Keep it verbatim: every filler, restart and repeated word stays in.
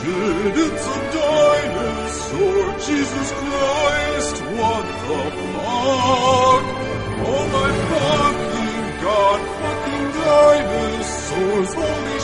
It's a dinosaur, Jesus Christ, what the fuck? Oh my fucking god, fucking dinosaurs, holy